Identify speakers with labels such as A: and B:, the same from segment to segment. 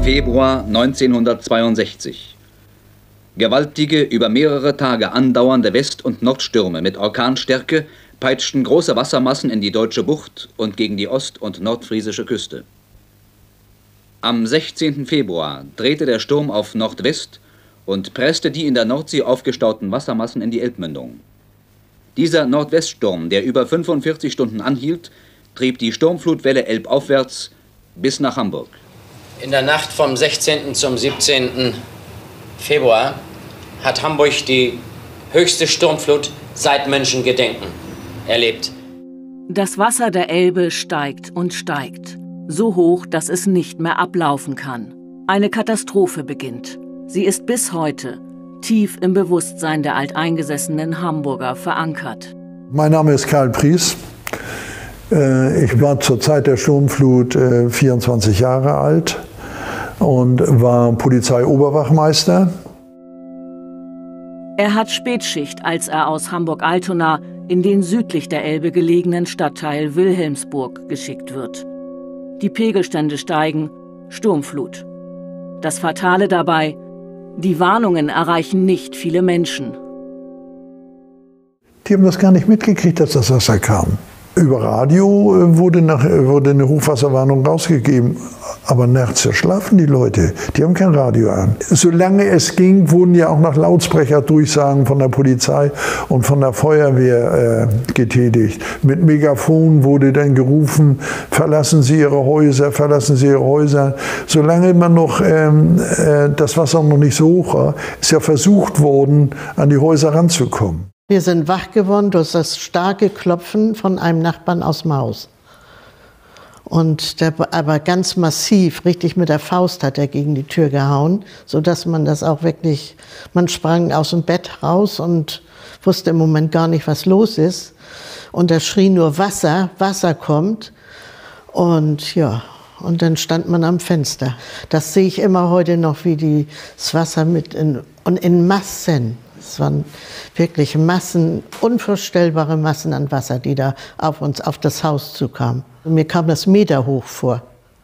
A: Februar 1962. Gewaltige, über mehrere Tage andauernde West- und Nordstürme mit Orkanstärke peitschten große Wassermassen in die Deutsche Bucht und gegen die ost- und nordfriesische Küste. Am 16. Februar drehte der Sturm auf Nordwest und presste die in der Nordsee aufgestauten Wassermassen in die Elbmündung. Dieser Nordweststurm, der über 45 Stunden anhielt, trieb die Sturmflutwelle elbaufwärts bis nach Hamburg.
B: In der Nacht vom 16. zum 17. Februar hat Hamburg die höchste Sturmflut seit Menschengedenken erlebt.
C: Das Wasser der Elbe steigt und steigt. So hoch, dass es nicht mehr ablaufen kann. Eine Katastrophe beginnt. Sie ist bis heute tief im Bewusstsein der alteingesessenen Hamburger verankert.
D: Mein Name ist Karl Pries. Ich war zur Zeit der Sturmflut 24 Jahre alt und war Polizeioberwachmeister.
C: Er hat Spätschicht, als er aus Hamburg-Altona in den südlich der Elbe gelegenen Stadtteil Wilhelmsburg geschickt wird. Die Pegelstände steigen, Sturmflut. Das Fatale dabei: die Warnungen erreichen nicht viele Menschen.
D: Die haben das gar nicht mitgekriegt, dass das Wasser kam. Über Radio wurde eine Hochwasserwarnung rausgegeben. Aber nachts schlafen die Leute, die haben kein Radio an. Solange es ging, wurden ja auch noch Lautsprecherdurchsagen von der Polizei und von der Feuerwehr getätigt. Mit Megafon wurde dann gerufen: verlassen Sie Ihre Häuser, verlassen Sie Ihre Häuser. Solange man noch das Wasser noch nicht so hoch war, ist ja versucht worden, an die Häuser ranzukommen.
E: Wir sind wach geworden durch das starke Klopfen von einem Nachbarn aus dem Haus. Und der aber ganz massiv, richtig mit der Faust hat er gegen die Tür gehauen, sodass man das auch wirklich, man sprang aus dem Bett raus und wusste im Moment gar nicht, was los ist. Und er schrie nur: Wasser, Wasser kommt. Und ja, und dann stand man am Fenster. Das sehe ich immer heute noch, wie das Wasser in Massen. Es waren wirklich Massen, unvorstellbare Massen an Wasser, die da auf uns, auf das Haus zukamen. Und mir kam das Meter hoch vor.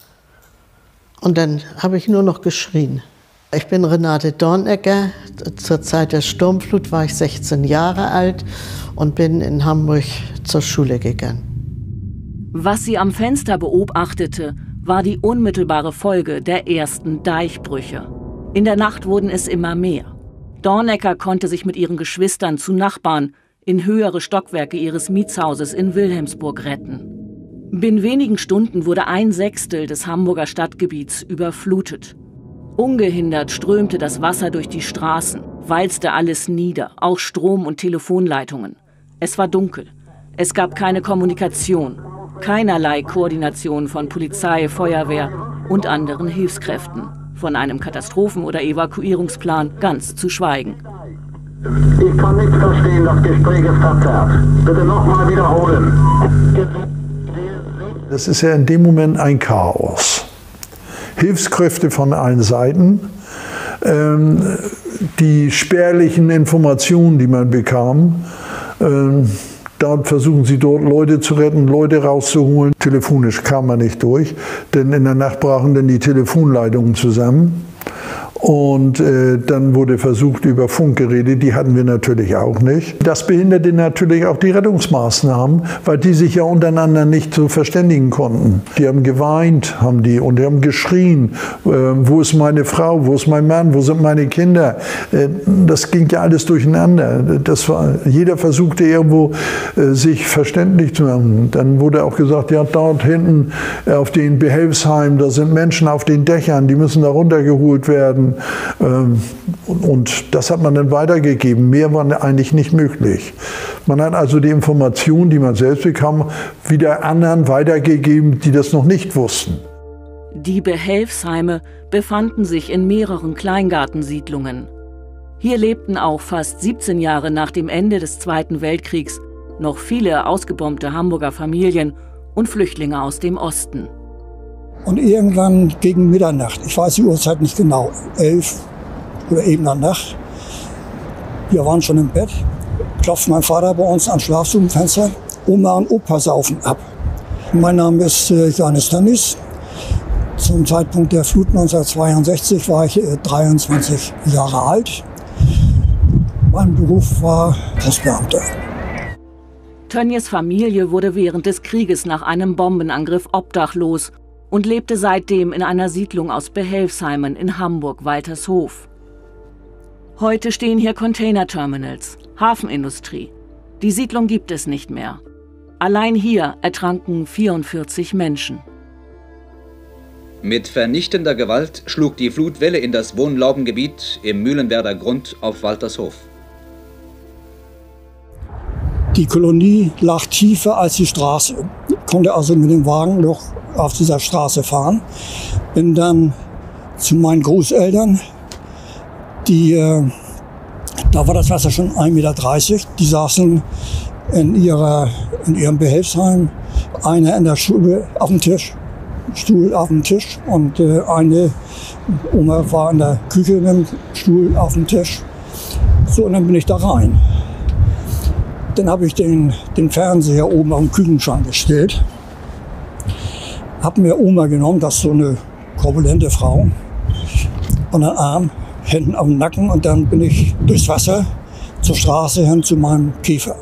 E: Und dann habe ich nur noch geschrien. Ich bin Renate Dornecker. Zur Zeit der Sturmflut war ich 16 Jahre alt und bin in Hamburg zur Schule gegangen.
C: Was sie am Fenster beobachtete, war die unmittelbare Folge der ersten Deichbrüche. In der Nacht wurden es immer mehr. Dornecker konnte sich mit ihren Geschwistern zu Nachbarn in höhere Stockwerke ihres Mietshauses in Wilhelmsburg retten. Binnen wenigen Stunden wurde 1/6 des Hamburger Stadtgebiets überflutet. Ungehindert strömte das Wasser durch die Straßen, walzte alles nieder, auch Strom- und Telefonleitungen. Es war dunkel. Es gab keine Kommunikation, keinerlei Koordination von Polizei, Feuerwehr und anderen Hilfskräften. Von einem Katastrophen- oder Evakuierungsplan ganz zu schweigen.
F: Ich kann nicht verstehen, das Gespräch ist verzerrt. Bitte nochmal wiederholen.
D: Das ist ja in dem Moment ein Chaos. Hilfskräfte von allen Seiten, die spärlichen Informationen, die man bekam, dort versuchen sie dort Leute zu retten, Leute rauszuholen. Telefonisch kam man nicht durch, denn in der Nacht brachen dann die Telefonleitungen zusammen. Und dann wurde versucht über Funkgeräte, die hatten wir natürlich auch nicht. Das behinderte natürlich auch die Rettungsmaßnahmen, weil die sich ja untereinander nicht so verständigen konnten. Die haben geweint, und die haben geschrien: Wo ist meine Frau, wo ist mein Mann, wo sind meine Kinder? Das ging ja alles durcheinander. Jeder versuchte irgendwo sich verständlich zu machen. Dann wurde auch gesagt: ja, dort hinten auf den Behelfsheimen, da sind Menschen auf den Dächern, die müssen da runtergeholt werden. Und das hat man dann weitergegeben. Mehr war eigentlich nicht möglich. Man hat also die Informationen, die man selbst bekam, wieder anderen weitergegeben, die das noch nicht wussten.
C: Die Behelfsheime befanden sich in mehreren Kleingartensiedlungen. Hier lebten auch fast 17 Jahre nach dem Ende des Zweiten Weltkriegs noch viele ausgebombte Hamburger Familien und Flüchtlinge aus dem Osten.
G: Und irgendwann gegen Mitternacht, ich weiß die Uhrzeit nicht genau, 11 oder eben nach Nacht, wir waren schon im Bett, klopft mein Vater bei uns am Schlafzimmerfenster: Oma und Opa saufen ab. Mein Name ist Johannes Tannis. Zum Zeitpunkt der Flut 1962 war ich 23 Jahre alt. Mein Beruf war Postbeamter.
C: Tönnies Familie wurde während des Krieges nach einem Bombenangriff obdachlos und lebte seitdem in einer Siedlung aus Behelfsheimen in Hamburg-Waltershof. Heute stehen hier Containerterminals, Hafenindustrie. Die Siedlung gibt es nicht mehr. Allein hier ertranken 44 Menschen.
A: Mit vernichtender Gewalt schlug die Flutwelle in das Wohnlaubengebiet im Mühlenwerder Grund auf Waltershof.
G: Die Kolonie lag tiefer als die Straße. Ich konnte also mit dem Wagen noch auf dieser Straße fahren. Bin dann zu meinen Großeltern, da war das Wasser schon 1,30 Meter. Die saßen in ihrem Behelfsheim, einer in der Schule auf dem Tisch, Stuhl auf dem Tisch, und eine Oma war in der Küche in einem Stuhl auf dem Tisch. So, und dann bin ich da rein. Dann habe ich den Fernseher oben auf den Küchenschrank gestellt, habe mir Oma genommen, das ist so eine korpulente Frau, und den Arm, Händen auf dem Nacken, und dann bin ich durchs Wasser zur Straße hin zu meinem Käfer.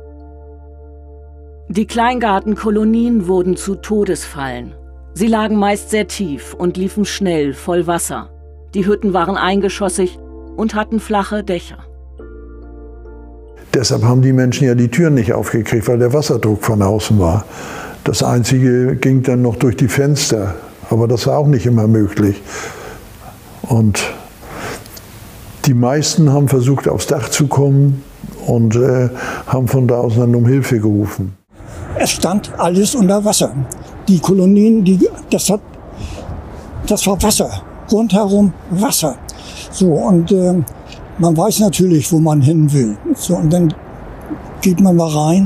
C: Die Kleingartenkolonien wurden zu Todesfallen. Sie lagen meist sehr tief und liefen schnell voll Wasser. Die Hütten waren eingeschossig und hatten flache Dächer.
D: Deshalb haben die Menschen ja die Türen nicht aufgekriegt, weil der Wasserdruck von außen war. Das Einzige ging dann noch durch die Fenster, aber das war auch nicht immer möglich. Und die meisten haben versucht, aufs Dach zu kommen und haben von da aus dann um Hilfe gerufen.
G: Es stand alles unter Wasser. Die Kolonien, das war Wasser, rundherum Wasser. So, und man weiß natürlich, wo man hin will. So, und dann geht man da rein.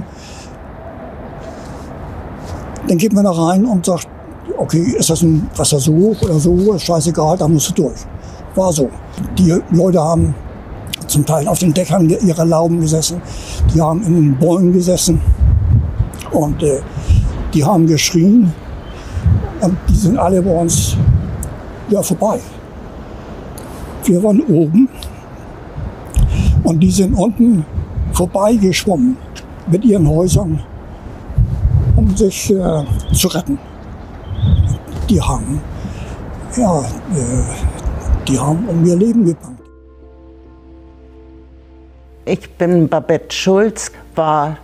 G: Dann geht man da rein und sagt, okay, ist das ein Wasser so hoch oder so hoch, ist scheißegal, da musst du durch. War so. Die Leute haben zum Teil auf den Dächern ihrer Lauben gesessen, die haben in den Bäumen gesessen und die haben geschrien, und die sind alle bei uns vorbei. Wir waren oben und die sind unten vorbeigeschwommen mit ihren Häusern, um sich zu retten. Die haben um ihr Leben gebangt.
E: Ich bin Babette Schulz, war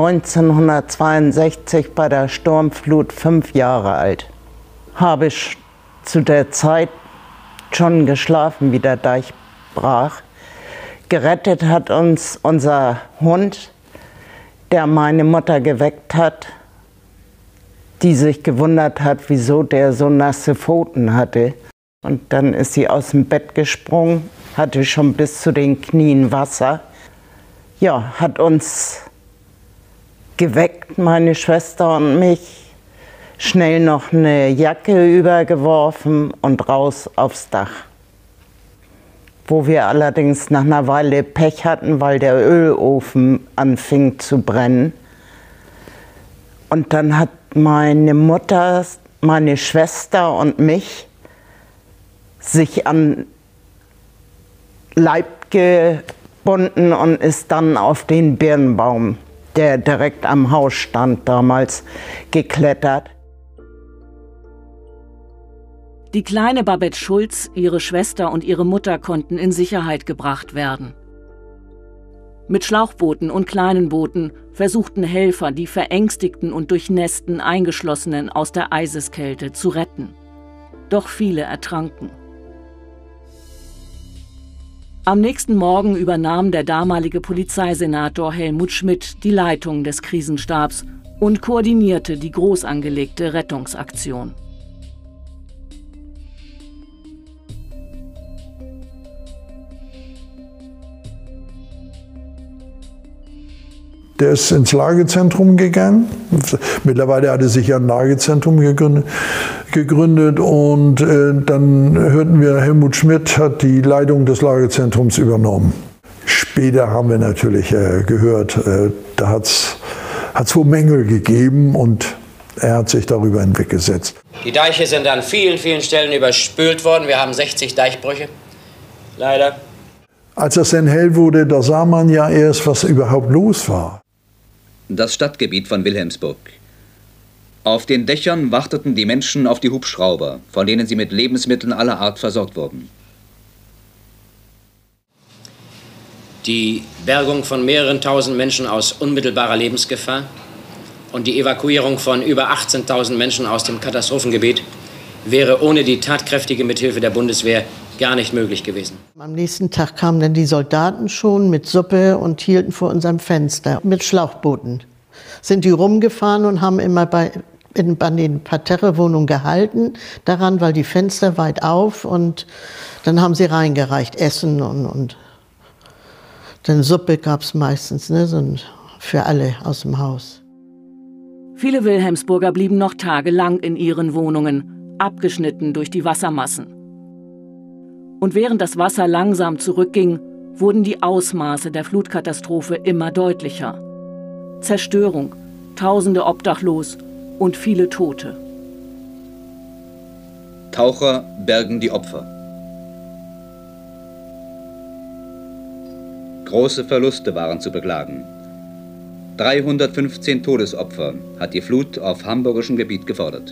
E: 1962 bei der Sturmflut 5 Jahre alt. Habe zu der Zeit schon geschlafen, wie der Deich brach. Gerettet hat uns unser Hund, der meine Mutter geweckt hat, die sich gewundert hat, wieso der so nasse Pfoten hatte. Und dann ist sie aus dem Bett gesprungen, hatte schon bis zu den Knien Wasser. Ja, hat uns geweckt, meine Schwester und mich, schnell noch eine Jacke übergeworfen und raus aufs Dach. Wo wir allerdings nach einer Weile Pech hatten, weil der Ölofen anfing zu brennen. Und dann hat meine Mutter, meine Schwester und mich sich an Leib gebunden und ist dann auf den Birnbaum, der direkt am Haus stand damals, geklettert.
C: Die kleine Babette Schulz, ihre Schwester und ihre Mutter konnten in Sicherheit gebracht werden. Mit Schlauchbooten und kleinen Booten versuchten Helfer, die verängstigten und durchnässten Eingeschlossenen aus der Eiseskälte zu retten. Doch viele ertranken. Am nächsten Morgen übernahm der damalige Polizeisenator Helmut Schmidt die Leitung des Krisenstabs und koordinierte die groß angelegte Rettungsaktion.
D: Der ist ins Lagezentrum gegangen. Mittlerweile hatte sich ja ein Lagezentrum gegründet und dann hörten wir, Helmut Schmidt hat die Leitung des Lagezentrums übernommen. Später haben wir natürlich gehört, da hat es wohl Mängel gegeben und Er hat sich darüber hinweggesetzt.
B: Die Deiche sind an vielen, vielen Stellen überspült worden. Wir haben 60 Deichbrüche, leider.
D: Als es dann hell wurde, da sah man ja erst, was überhaupt los war.
A: Das Stadtgebiet von Wilhelmsburg. Auf den Dächern warteten die Menschen auf die Hubschrauber, von denen sie mit Lebensmitteln aller Art versorgt wurden.
B: Die Bergung von mehreren tausend Menschen aus unmittelbarer Lebensgefahr und die Evakuierung von über 18.000 Menschen aus dem Katastrophengebiet wäre ohne die tatkräftige Mithilfe der Bundeswehr gar nicht möglich gewesen.
E: Am nächsten Tag kamen dann die Soldaten schon mit Suppe und hielten vor unserem Fenster mit Schlauchbooten. Sind die rumgefahren und haben immer an den Parterrewohnungen gehalten daran, weil die Fenster weit auf, und dann haben sie reingereicht, Essen und dann Suppe gab es meistens, ne, so für alle aus dem Haus.
C: Viele Wilhelmsburger blieben noch tagelang in ihren Wohnungen, abgeschnitten durch die Wassermassen. Und während das Wasser langsam zurückging, wurden die Ausmaße der Flutkatastrophe immer deutlicher. Zerstörung, Tausende obdachlos und viele Tote.
A: Taucher bergen die Opfer. Große Verluste waren zu beklagen. 315 Todesopfer hat die Flut auf hamburgischem Gebiet gefordert.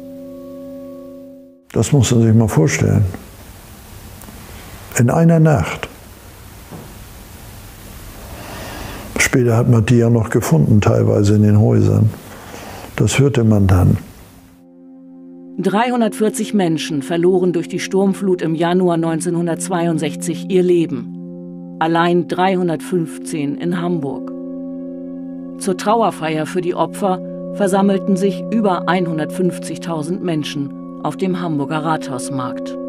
D: Das muss man sich mal vorstellen. In einer Nacht. Später hat man die ja noch gefunden, teilweise in den Häusern. Das hörte man dann.
C: 340 Menschen verloren durch die Sturmflut im Januar 1962 ihr Leben. Allein 315 in Hamburg. Zur Trauerfeier für die Opfer versammelten sich über 150.000 Menschen auf dem Hamburger Rathausmarkt.